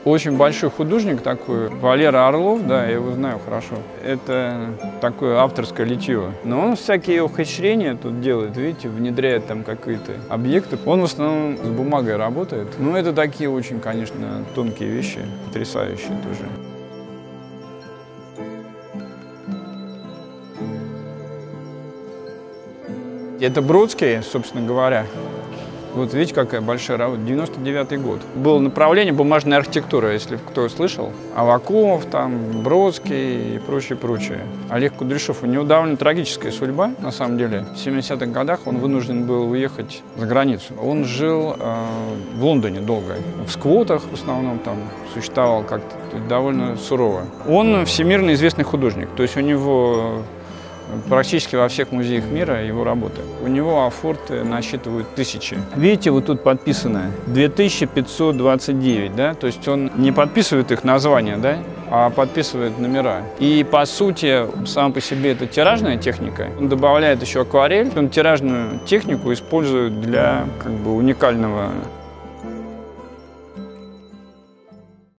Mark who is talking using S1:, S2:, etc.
S1: Очень большой художник такой, Валера Орлов, да, я его знаю хорошо. Это такое авторское литье. Но он всякие ухищрения тут делает, видите, внедряет там какие-то объекты. Он в основном с бумагой работает. Ну, это такие очень, конечно, тонкие вещи, потрясающие тоже. Это Бродский, собственно говоря. Вот видите, какая большая работа. 99-й год. Было направление бумажная архитектура, если кто слышал. Авакумов, там, Бродский и прочее. Олег Кудряшов, у него довольно трагическая судьба, на самом деле. В 70-х годах он вынужден был уехать за границу. Он жил в Лондоне долго. В сквотах в основном там существовал как-то довольно сурово. Он всемирно известный художник. То есть у него практически во всех музеях мира его работы. У него афорты насчитывают тысячи. Видите, вот тут подписано 2529, да? То есть он не подписывает их названия, да? А подписывает номера. И по сути, сам по себе это тиражная техника. Он добавляет еще акварель. Он тиражную технику использует для уникального